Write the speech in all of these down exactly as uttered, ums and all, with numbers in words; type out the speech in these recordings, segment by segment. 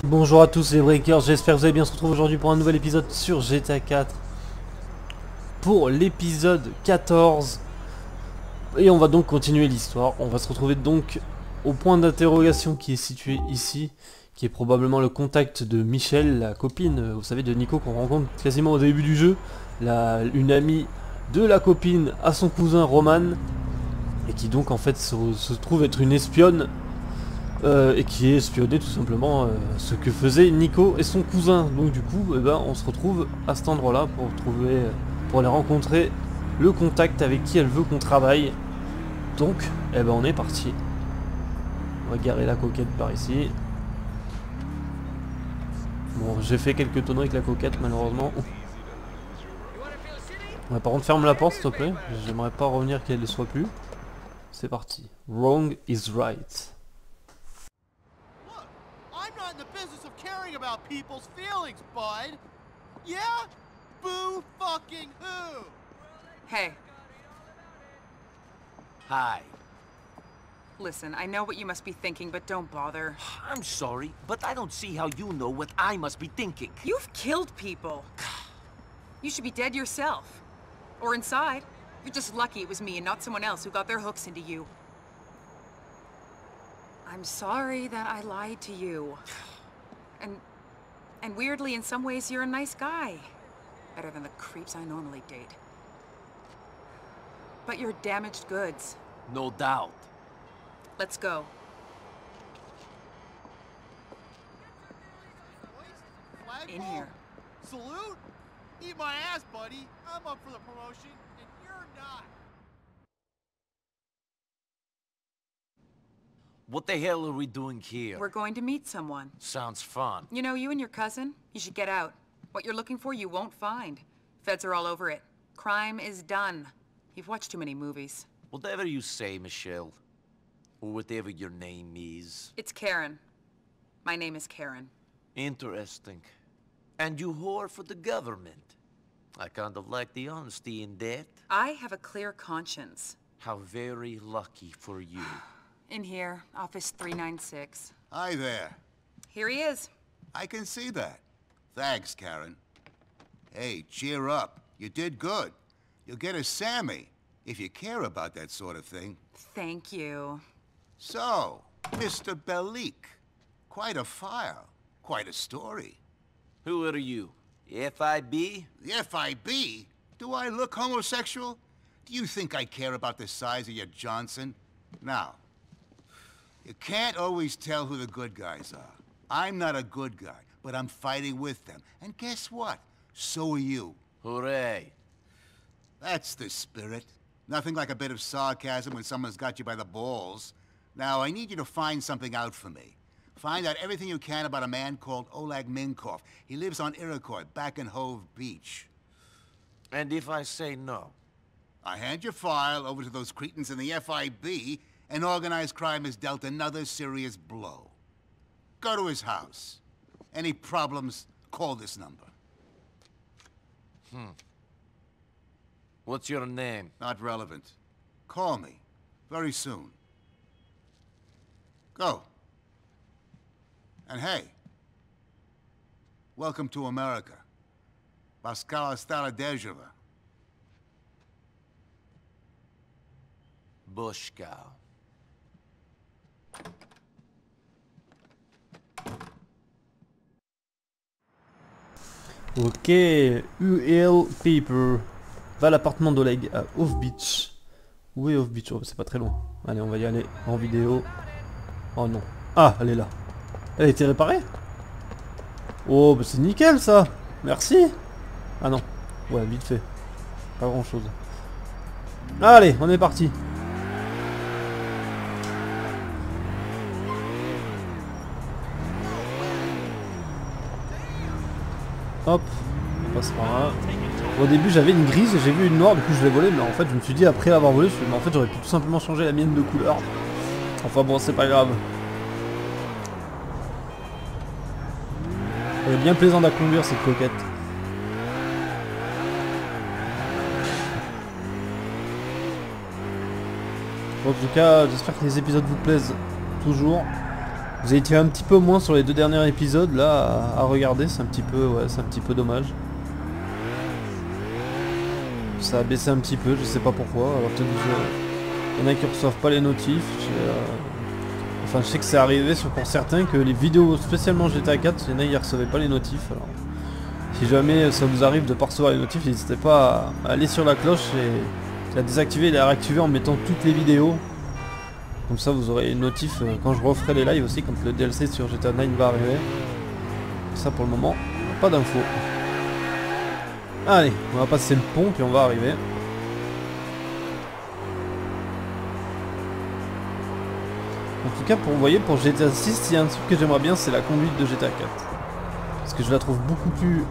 Bonjour à tous les breakers, j'espère que vous allez bien. On se retrouve aujourd'hui pour un nouvel épisode sur G T A quatre. Pour l'épisode quatorze. Et on va donc continuer l'histoire. On va se retrouver donc au point d'interrogation qui est situé ici. Qui est probablement le contact de Michelle, la copine, vous savez, de Nico qu'on rencontre quasiment au début du jeu. La, une amie de la copine à son cousin Roman. Et qui donc en fait se, se trouve être une espionne. Euh, et qui est espionné tout simplement euh, ce que faisaient Nico et son cousin. Donc du coup, eh ben, on se retrouve à cet endroit-là pour trouver, euh, pour aller rencontrer le contact avec qui elle veut qu'on travaille. Donc, eh ben, on est parti. On va garer la coquette par ici. Bon, j'ai fait quelques tonneaux avec la coquette malheureusement. Ouais, par contre, ferme la porte s'il te plaît. J'aimerais pas revenir qu'elle ne soit plus. C'est parti. Wrong is right. I'm not in the business of caring about people's feelings, bud. Yeah? Boo fucking who? Hey. Hi. Listen, I know what you must be thinking, but don't bother. I'm sorry, but I don't see how you know what I must be thinking. You've killed people. You should be dead yourself. Or inside. You're just lucky it was me and not someone else who got their hooks into you. I'm sorry that I lied to you. And... and weirdly, in some ways, you're a nice guy. Better than the creeps I normally date. But you're damaged goods. No doubt. Let's go. Flagpole? In here. Salute? Eat my ass, buddy. I'm up for the promotion, and you're not. What the hell are we doing here? We're going to meet someone. Sounds fun. You know, you and your cousin, you should get out. What you're looking for, you won't find. Feds are all over it. Crime is done. You've watched too many movies. Whatever you say, Michelle. Or whatever your name is. It's Karen. My name is Karen. Interesting. And you whore for the government. I kind of like the honesty in that. I have a clear conscience. How very lucky for you. In here, office three nine six. Hi there. Here he is. I can see that. Thanks, Karen. Hey, cheer up. You did good. You'll get a Sammy, if you care about that sort of thing. Thank you. So, Mister Bellic. Quite a file. Quite a story. Who are you? F I B? The F I B? Do I look homosexual? Do you think I care about the size of your Johnson? Now, you can't always tell who the good guys are. I'm not a good guy, but I'm fighting with them. And guess what? So are you. Hooray. That's the spirit. Nothing like a bit of sarcasm when someone's got you by the balls. Now, I need you to find something out for me. Find out everything you can about a man called Oleg Minkov. He lives on Iroquois, back in Hove Beach. And if I say no? I hand your file over to those cretins in the F I B, and organized crime has dealt another serious blow. Go to his house. Any problems, call this number. Hmm. What's your name? Not relevant. Call me. Very soon. Go. And hey, welcome to America. Baskala Starodejeva. Bushka. Ok, U L Paper. Va à l'appartement d'Oleg à Off Beach. Où est Off Beach? Oh, c'est pas très loin. Allez, on va y aller en vidéo. Oh non. Ah, elle est là. Elle a été réparée? Oh, bah c'est nickel ça. Merci. Ah non. Ouais, vite fait. Pas grand chose. Allez, on est parti. Hop, on passe par là. Au début j'avais une grise et j'ai vu une noire, du coup je l'ai volée, mais en fait je me suis dit après l'avoir volée, mais en fait j'aurais pu tout simplement changer la mienne de couleur. Enfin bon, c'est pas grave. Elle est bien plaisante à conduire cette coquette. En tout cas, j'espère que les épisodes vous plaisent toujours. Vous avez été un petit peu moins sur les deux derniers épisodes là à, à regarder, c'est un petit peu ouais, c'est un petit peu dommage. Ça a baissé un petit peu, je sais pas pourquoi. Alors peut-être il y en a qui reçoivent pas les notifs. Euh... Enfin je sais que c'est arrivé sur pour certains que les vidéos spécialement G T A quatre, il y en a qui recevaient pas les notifs. Alors si jamais ça vous arrive de pas recevoir les notifs, n'hésitez pas à aller sur la cloche et la désactiver et la réactiver en mettant toutes les vidéos. Comme ça vous aurez une notif euh, quand je referai les lives aussi, quand le D L C sur G T A neuf va arriver. Ça pour le moment, pas d'infos. Allez, on va passer le pont puis on va arriver. En tout cas, pour, vous voyez, pour G T A six, il y a un truc que j'aimerais bien, c'est la conduite de G T A quatre. Parce que je la trouve beaucoup plus...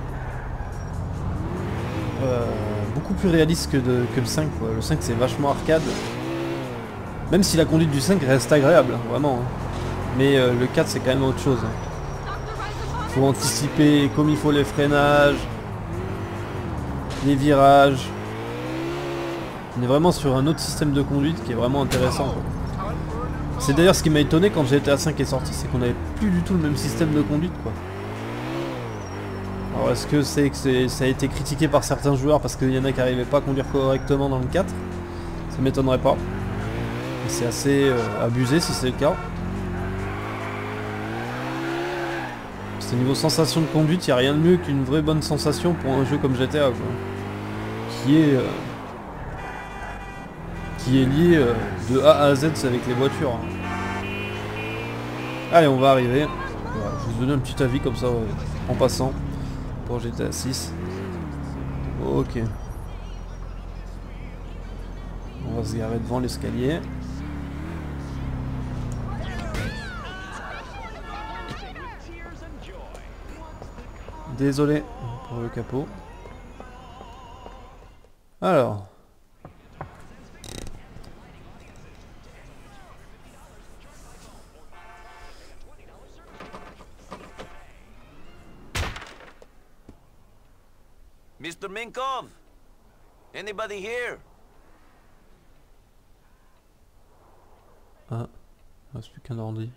Euh, beaucoup plus réaliste que, de, que le cinq, quoi. Le cinq c'est vachement arcade. Même si la conduite du cinq reste agréable, hein, vraiment. Hein. Mais euh, le quatre c'est quand même autre chose. Hein. Faut anticiper comme il faut les freinages, les virages. On est vraiment sur un autre système de conduite qui est vraiment intéressant. C'est d'ailleurs ce qui m'a étonné quand G T A cinq est sorti, c'est qu'on n'avait plus du tout le même système de conduite, quoi. Alors est-ce que c'est que ça a été critiqué par certains joueurs parce qu'il y en a qui n'arrivaient pas à conduire correctement dans le quatre? Ça m'étonnerait pas. C'est assez euh, abusé si c'est le cas. C'est niveau sensation de conduite, il n'y a rien de mieux qu'une vraie bonne sensation pour un jeu comme G T A, quoi. Qui est euh, qui est lié euh, de A à Z avec les voitures. Hein. Allez, on va arriver. Voilà, je vais vous donner un petit avis comme ça euh, en passant pour G T A six. Ok. On va se garer devant l'escalier. Désolé pour le capot. Alors. Mister Minkov? Anybody here? Ah, il reste plus qu'un ordi.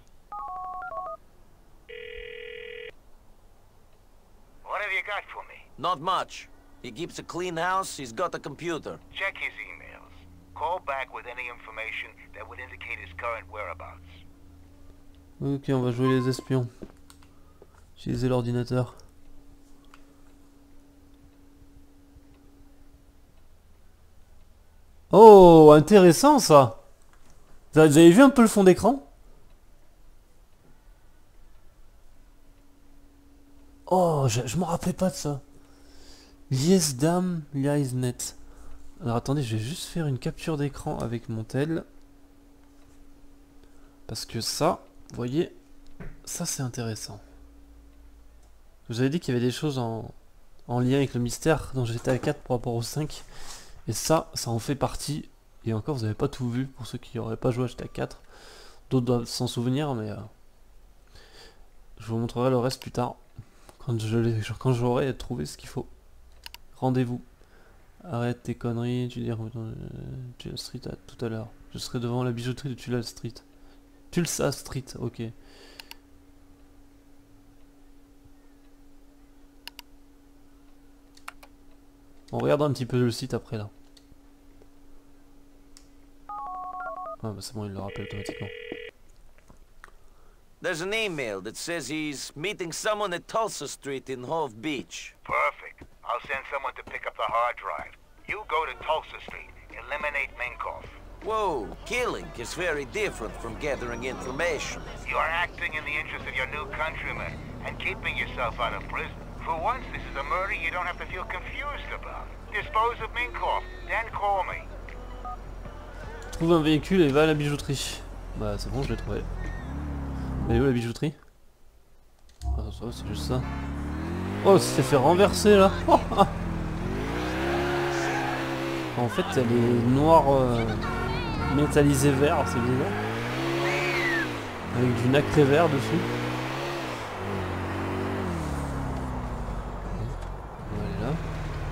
What have you got for me? Not much. He keeps a clean house, he's got a computer. Check his emails. Call back with any information that would indicate his current whereabouts. Ok, on va jouer les espions. Utiliser l'ordinateur. Oh, intéressant ça. Vous avez vu un peu le fond d'écran? Oh, je, je m'en rappelais pas de ça. Lies dam, lies net. Alors attendez, je vais juste faire une capture d'écran avec mon tel. Parce que ça, vous voyez, ça c'est intéressant. Je vous avais dit qu'il y avait des choses en, en lien avec le mystère dans G T A quatre par rapport au cinq. Et ça, ça en fait partie. Et encore, vous n'avez pas tout vu pour ceux qui n'auraient pas joué à G T A quatre. D'autres doivent s'en souvenir, mais... Euh, je vous montrerai le reste plus tard. Quand je quand j'aurai trouvé ce qu'il faut. Rendez-vous. Arrête tes conneries, tu dis Tulsa Street à tout à l'heure. Je serai devant la bijouterie de Tulsa Street. Tulsa Street, ok. On regarde un petit peu le site après là. Ah bah c'est bon, il le rappelle automatiquement. There's an email that says he's meeting someone at Tulsa Street in Hove Beach. Perfect. I'll send someone to pick up the hard drive. You go to Tulsa Street. Eliminate Minkov. Whoa, killing is very different from gathering information. You are acting in the interest of your new countrymen and keeping yourself out of prison. For once, this is a murder you don't have to feel confused about. Dispose of Minkov, then call me. Trouve un véhicule et va à la bijouterie. Bah c'est bon, je l'ai trouvé. Elle est où la bijouterie? Ah ça va, c'est juste ça. Oh, ça s'est fait renverser là. Oh, ah. En fait elle est noire euh, métallisée vert, c'est bizarre. Avec du nacré vert dessus. On va aller là.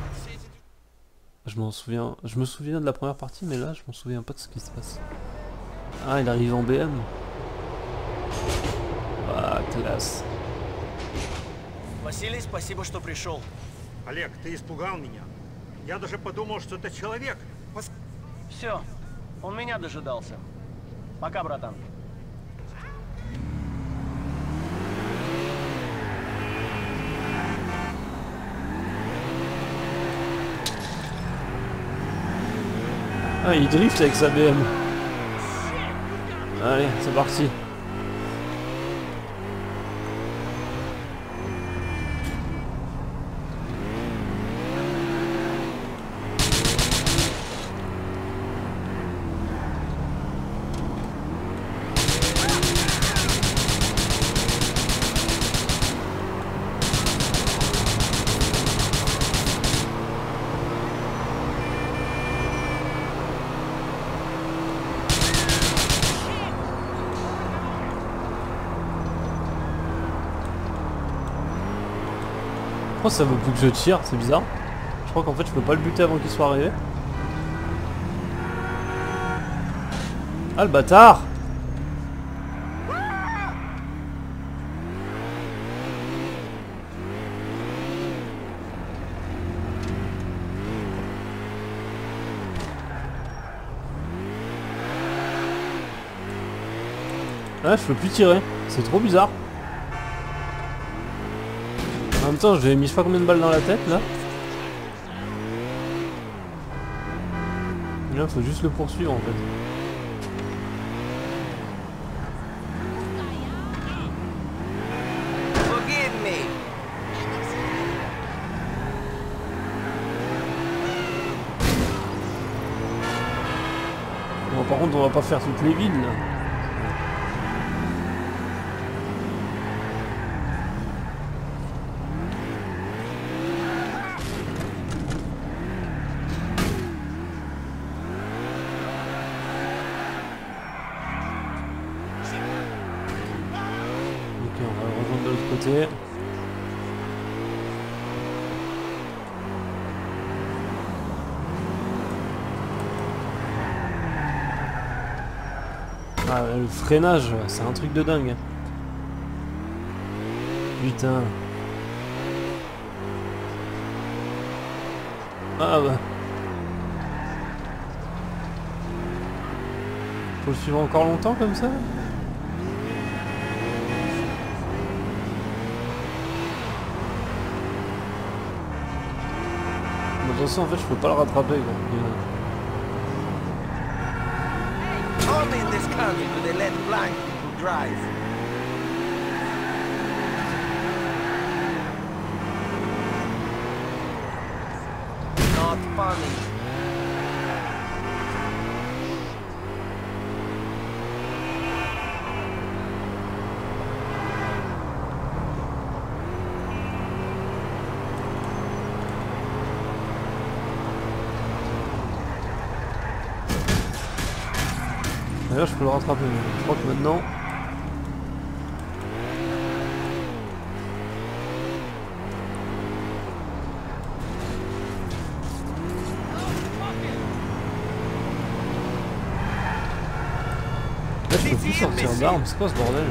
Je m'en souviens. Je me souviens de la première partie, mais là je m'en souviens pas de ce qui se passe. Ah, il arrive en B M. Ah, classe. Василий, спасибо, что пришел. Олег, ты испугал меня. Я даже подумал, что это человек. Пос... Все, он меня дожидался. Пока, братан. Ah, il drift avec sa B M. Allez, c'est parti. Pourquoi ça veut plus que je tire? C'est bizarre. Je crois qu'en fait je peux pas le buter avant qu'il soit arrivé. Ah le bâtard! Ah je peux plus tirer. C'est trop bizarre. En même temps, j'ai mis je sais pas combien de balles dans la tête là. Là, faut juste le poursuivre en fait. Forgive me. Bon, par contre, on va pas faire toutes les villes là. Côté. Ah, le freinage, c'est un truc de dingue. Putain. Ah bah. Faut le suivre encore longtemps comme ça? En fait je peux pas le rattraper quoi. Only in this country do they let blind people drive. Not funny. D'ailleurs je peux le rattraper, mais je crois que maintenant... Là je peux plus sortir d'armes, c'est quoi ce bordel?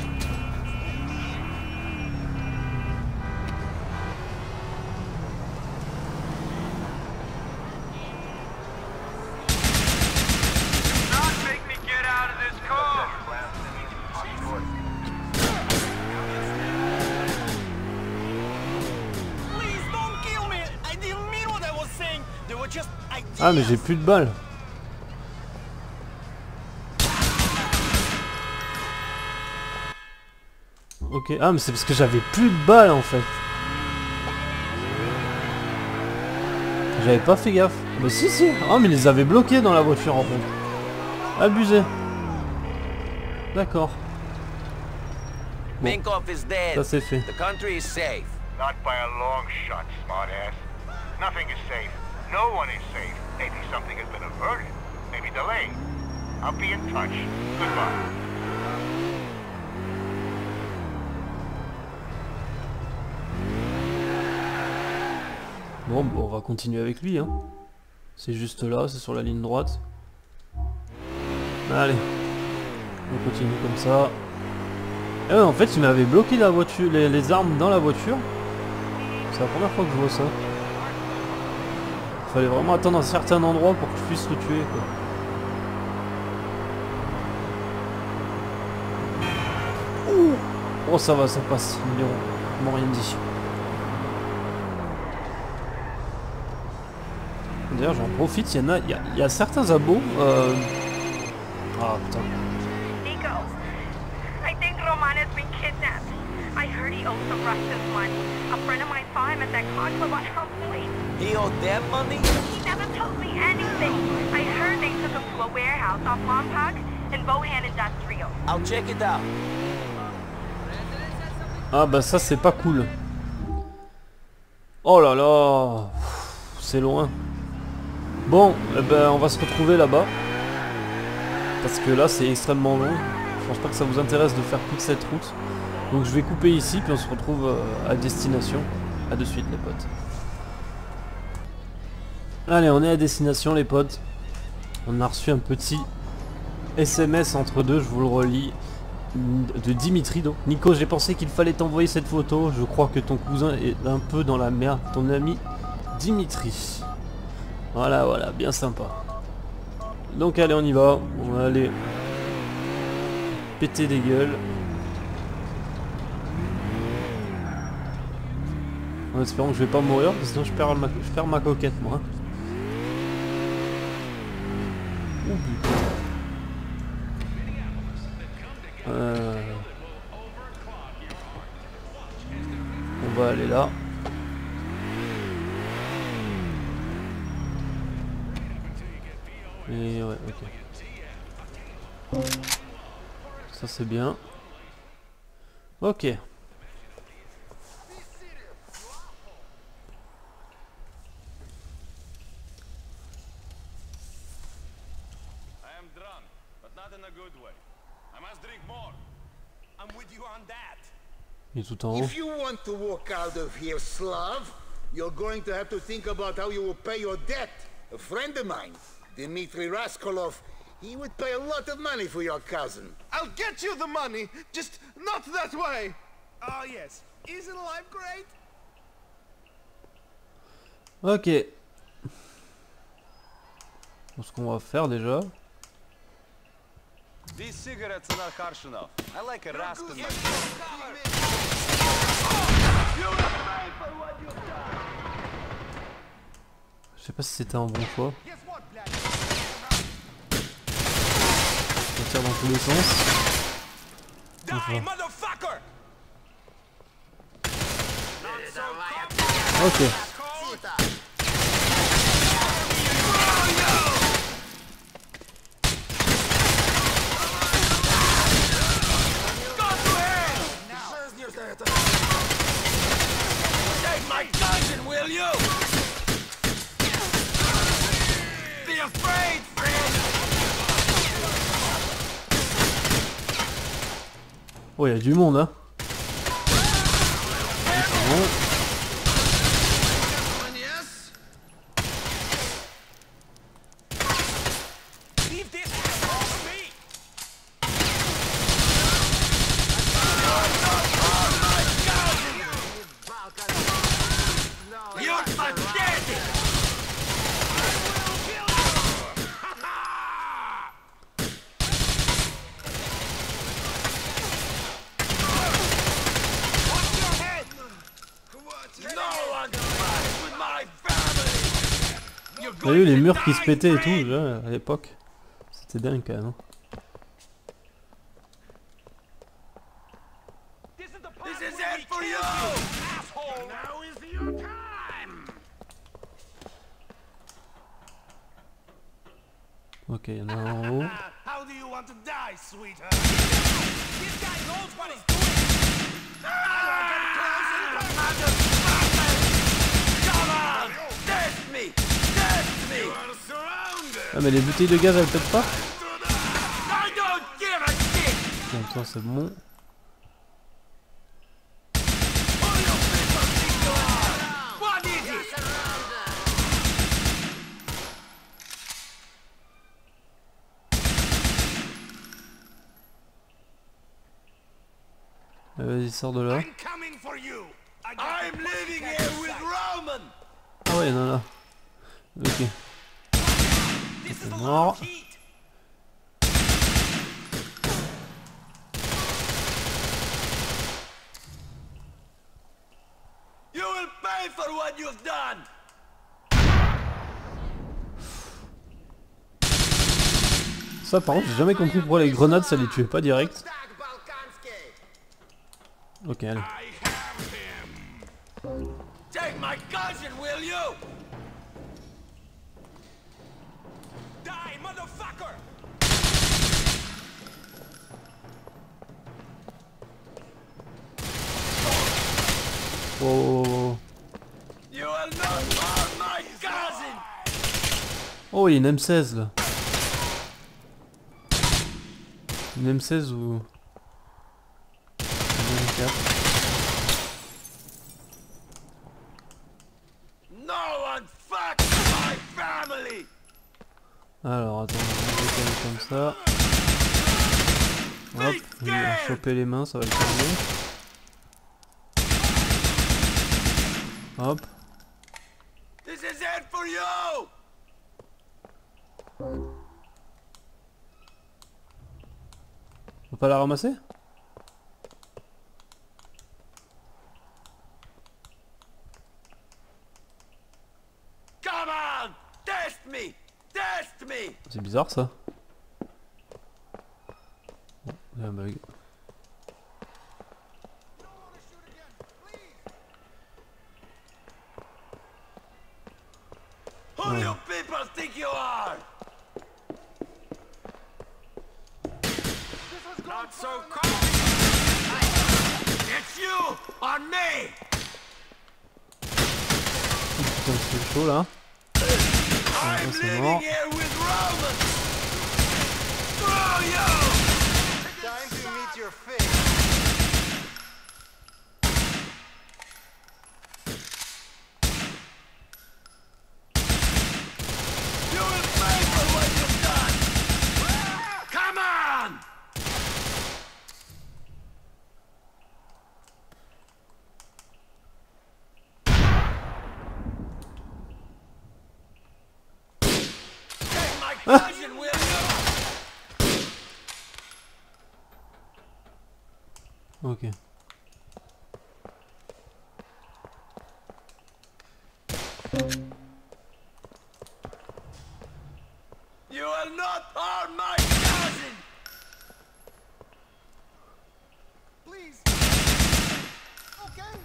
Ah mais j'ai plus de balles. Ok, ah mais c'est parce que j'avais plus de balles en fait. J'avais pas fait gaffe. Bah si si. Ah mais ils les avaient bloqués dans la voiture en contre. Abusé. D'accord. Bon. Minkoff is dead. Ça c'est fait. The country is safe. Not by a long shot, smartass. Nothing is safe. No one is safe. Maybe something has been averted. Maybe delayed. I'll be in touch. Goodbye. Bon, bah, on va continuer avec lui, hein. C'est juste là, c'est sur la ligne droite. Allez. On continue comme ça. Et ouais, en fait, il m'avait bloqué la voiture, les, les armes dans la voiture. C'est la première fois que je vois ça. Il fallait vraiment attendre un certain endroit pour que je puisse le tuer, quoi. Ouh. Oh, ça va, ça passe. Ils m'ont rien dit. D'ailleurs, j'en profite, il y en a, il y a, il y a certains abos. Euh... Ah putain. Nico, I think Roman has been kidnapped. I heard he owes some Russians money. A friend of mine saw him at that car club on Elm Point. He owed that money? He never told me anything. I heard they took him to a warehouse off Lompoc in Bohan Industrial. I'll check it out. Ah bah ça c'est pas cool. Oh là là, c'est loin. Bon, eh ben, on va se retrouver là-bas. Parce que là c'est extrêmement long. Je pense pas que ça vous intéresse de faire toute cette route. Donc je vais couper ici puis on se retrouve à destination. A de suite les potes. Allez, on est à destination les potes. On a reçu un petit S M S entre deux, je vous le relis. De Dimitri. Donc Nico, j'ai pensé qu'il fallait t'envoyer cette photo. Je crois que ton cousin est un peu dans la merde. Ton ami Dimitri. Voilà, voilà, bien sympa. Donc allez, on y va. On va aller péter des gueules. En espérant que je vais pas mourir, parce que sinon je perds ma, je perds ma coquette moi. Oh putain. Euh... On va aller là. Et ouais, ok. Ça c'est bien. Ok. I am drunk, but not in a good way. I must drink more. I'm with you on that. Il est tout en haut. If you want to walk out of here, Slav, you're going to have to think about how you will pay your debt. A friend of mine, Dmitry Raskolov, he would pay a lot of money for your cousin. I'll get you the money, just not that way. Oh yes, isn't life great? Ok. Ce qu'on va faire déjà. These cigarettes are not harsh enough. I like a rasp in my Je sais pas si c'était un bon choix. On tire dans tous les sens. Enfin. Ok. Oh, il y a du monde, hein. C'est bon. T'as vu les murs qui se pétaient et tout déjà à l'époque. C'était dingue quand même. Hein. Ok, il y en a un en haut. How do you want to die, sweetheart? This guy knows what he's doing. Ah mais les bouteilles de gaz elles peut-être pas. Bon, ça c'est bon. vas-y, sors de là. I'm coming for you. I'm living here with Roman. Ah ouais, non, là. Ok. C'est mort. You will pay for what you've done. Ça par contre j'ai jamais compris pourquoi les grenades ça les tuait pas direct. Ok allez. Take my cousin, will you? Die, motherfucker! Wow, wow, wow. You will not harm my cousin. Oh il y a une M seize là. Une M seize ou... une M quatre. No one fucks my family. Alors attends, on va décaler comme ça. Hop, il va choper les mains, ça va le calmer. Hop. This is it for you. On peut pas la ramasser? Come on, test me, test me. C'est bizarre ça. Oh, il y a un bug. Who do you people think you are? Not so cold. It's you on me. Putain c'est chaud là. Ah, I'm c'est living mort. here with Roman. Screw you! Time to meet your fate. You will pay for what you've done. Come on! Take my cousin, will you? Ok. You will not harm my cousin! Please. Okay.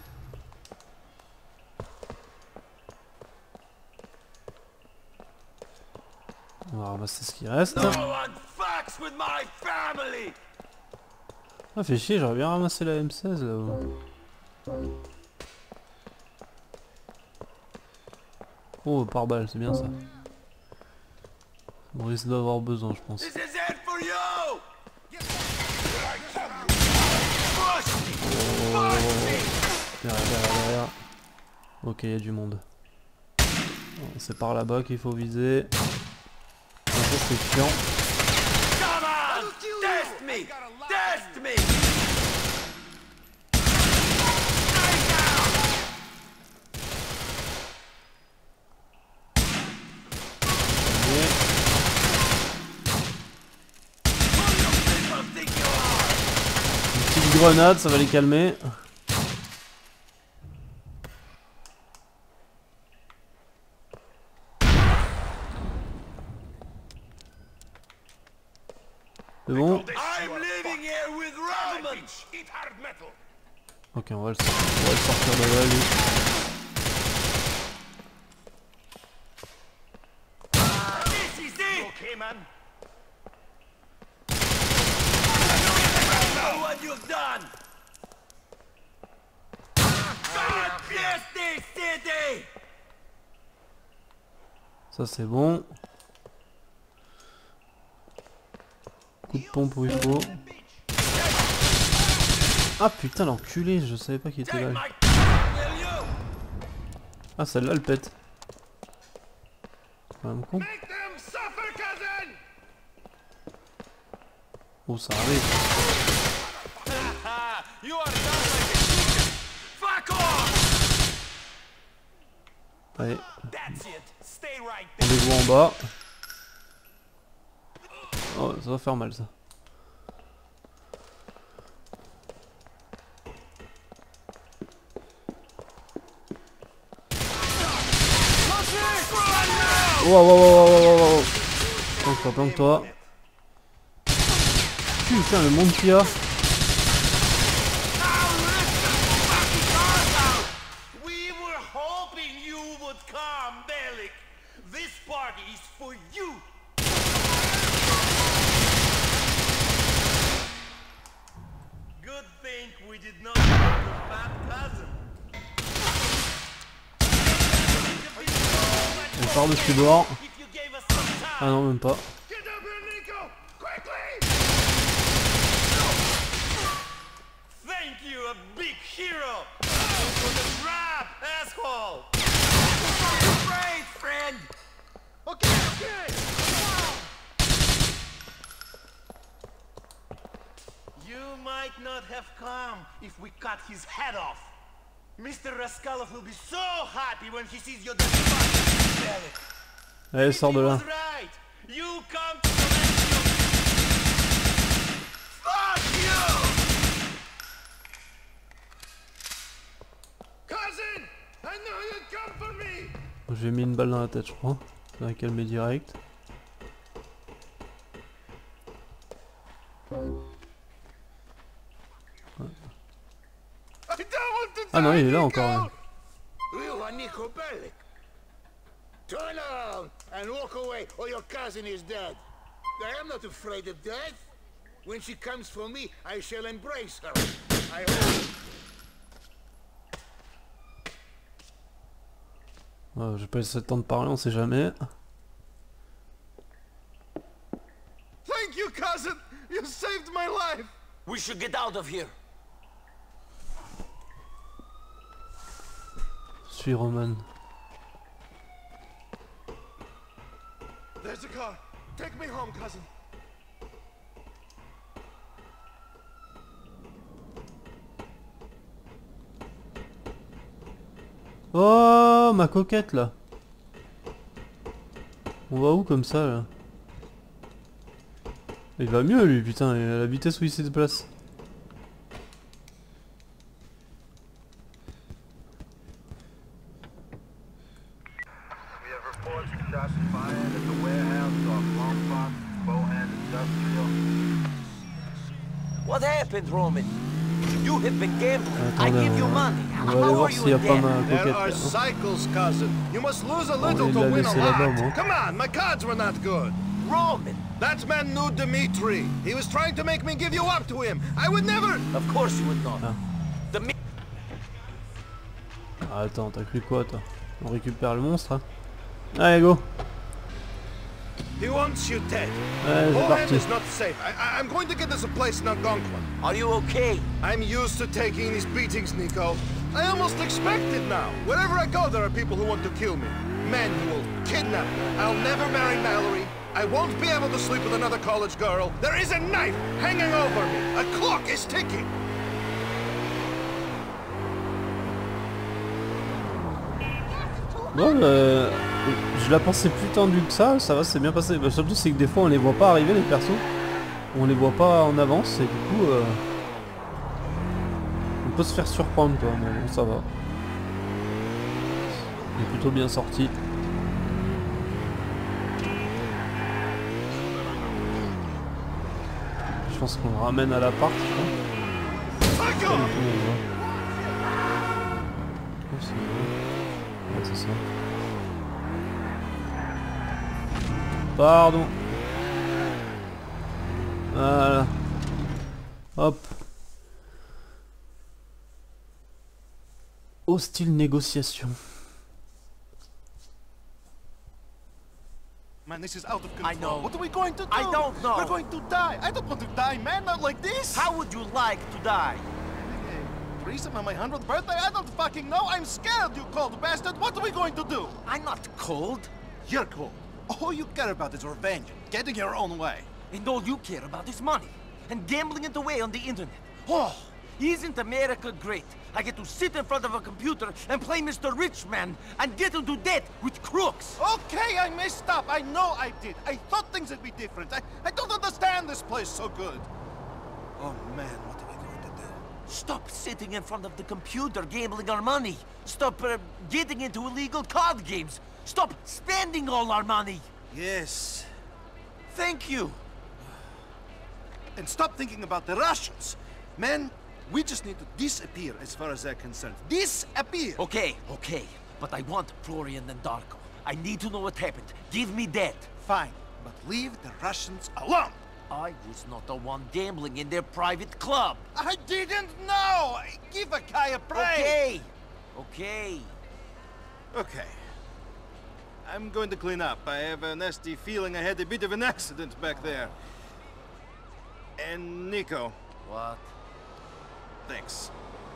On va ramasser ce qui reste. No one fucks with my family! Ah fait chier, j'aurais bien ramassé la M seize là-haut. Oh par balle, c'est bien ça. On risque d'avoir besoin je pense. This is it for you! Derrière, derrière, derrière. Ok, il y a du monde. Bon, c'est par là-bas qu'il faut viser. Ah, ça c'est chiant. Come on! Test me! Test me! Une petite grenade, ça va les calmer. C'est bon? I'm living here with Roman! Ok, on va le sortir, on va le sortir de là lui. This is it! Okay, man. Know what you've done! God bless this city! Ça c'est bon. Coup de pompe où il faut. Ah putain l'enculé, je savais pas qu'il était Take là. my cousin, will you? Ah celle-là elle pète. C'est quand même con. Make them suffer, cousin! Oh ça arrive. You are down like a chicken. Fuck off. Allez. That's it. Stay right there. Rendez-vous en bas. Oh, ça va faire mal ça. Wow, wow, wow, wow, wow, wow. Planque-toi, planque-toi. Putain, le monde qu'il y a. We were hoping you would come, Bellic. This party is for you. Good thing we did not have your fat cousin. On part dessus dehors. Ah non, même pas. Thank you, a big hero. For the trap, asshole. Great friend. Okay, okay. You might not have come if we cut his head off. Mister Raskalov will be so happy when he sees your dead body. Allez, sors de là. Right. You come to the rescue. Fuck you! Cousin, I know you'd come for me. J'ai mis une balle dans la tête, je crois. Ça va calmer direct. Ah non, il est là encore. You are Nico Bellic. Turn around and walk away, or your cousin is dead. I am not afraid of death. When she comes for me, I shall embrace her. I hope. Ouais, j'ai pas laissé le temps de parler, on sait jamais. Thank you, cousin. You saved my life. We should get out of here. Suis Roman. There's the car. Take me home, cousin. Oh, ma coquette là. On va où comme ça là? Il va mieux lui, putain, à la vitesse où il se déplace. What happened, Roman? You have been gambling. I give you money. On va aller voir s'il n'y a pas ma There coquette are là. cycles, cousin. You must lose a On va little la to win a laisser là-bas, moi. lot. Come on, my cards were not good. Roman! That man knew Dmitri. He was trying to make me give you up to him. I would never... Of course you would not. Ah. The mi- Ah, attends, t'as cru quoi toi? On récupère le monstre hein? Allez go. He wants you dead. Allez, c'est Bohan parti. is not safe. I, I, I'm going to get us a place in Algonquin. Are you okay? I'm used to taking these beatings, Nico. I almost expect it now. Wherever I go, there are people who want to kill me. Men who will kidnap me. I'll never marry Mallory. I won't be able to sleep with another college girl. There is a knife hanging over me. A clock is ticking. Bon, euh, je la pensais plus tendue que ça, ça va, c'est bien passé. Bah, surtout c'est que des fois on les voit pas arriver les persos. On les voit pas en avance et du coup euh, on peut se faire surprendre quoi, mais bon ça va. Il est plutôt bien sorti. Je pense qu'on le ramène à l'appart, je crois. Pas du tout, on voit. Oh, c'est bon. Ouais, c'est ça. Pardon. Voilà. Hop. Hostile négociation. Man, this is out of control. I know. What are we going to do? I don't know. We're going to die. I don't want to die, man. Not like this. How would you like to die? Reason on my hundredth birthday? I don't fucking know. I'm scared, you cold bastard. What are we going to do? I'm not cold. You're cold. All you care about is revenge, getting your own way. And all you care about is money. And gambling it away on the internet. Oh, Isn't America great? I get to sit in front of a computer and play Mister Rich Man and get into debt with crooks. Okay, I messed up. I know I did. I thought things would be different. I, I don't understand this place so good. Oh man, what are we going to do? Stop sitting in front of the computer gambling our money. Stop uh, getting into illegal card games. Stop spending all our money. Yes. Thank you. And stop thinking about the Russians. Man, we just need to disappear as far as they're concerned. Disappear! Okay, okay. But I want Florian and Darko. I need to know what happened. Give me that. Fine, but leave the Russians alone. I was not the one gambling in their private club. I didn't know! Give a guy a break! Okay, okay. Okay. I'm going to clean up. I have a nasty feeling I had a bit of an accident back there. And Nico. What? Thanks.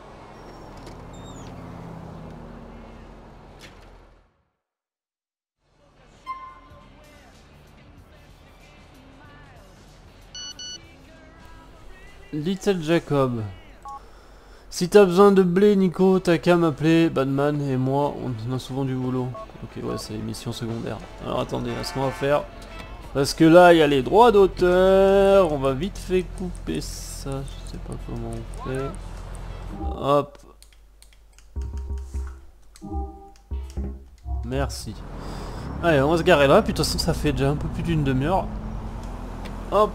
Little Jacob. Si t'as besoin de blé, Nico, t'as qu'à m'appeler. Batman et moi, on a souvent du boulot. Ok, ouais, c'est les missions secondaires. Alors attendez, là, ce qu'on va faire. Parce que là, il y a les droits d'auteur. On va vite fait couper ça. Je sais pas comment on fait. Hop. Merci. Allez, on va se garer là. Puis de toute façon, ça fait déjà un peu plus d'une demi-heure. Hop.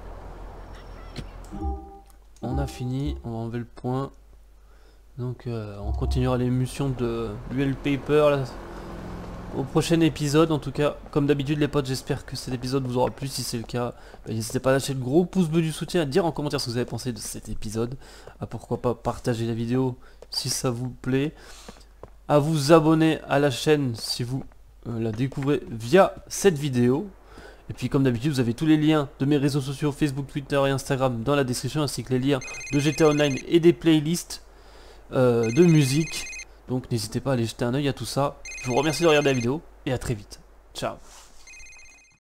On a fini. On va enlever le point. Donc, euh, on continuera l'émission de l'U L Paper là, au prochain épisode. En tout cas, comme d'habitude les potes, j'espère que cet épisode vous aura plu. Si c'est le cas, bah, n'hésitez pas à lâcher le gros pouce bleu du soutien, à dire en commentaire ce que vous avez pensé de cet épisode, à pourquoi pas partager la vidéo si ça vous plaît, à vous abonner à la chaîne si vous euh, la découvrez via cette vidéo. Et puis comme d'habitude, vous avez tous les liens de mes réseaux sociaux Facebook, Twitter et Instagram dans la description, ainsi que les liens de G T A Online et des playlists euh, de musique. Donc n'hésitez pas à aller jeter un oeil à tout ça. Je vous remercie de regarder la vidéo et à très vite. Ciao.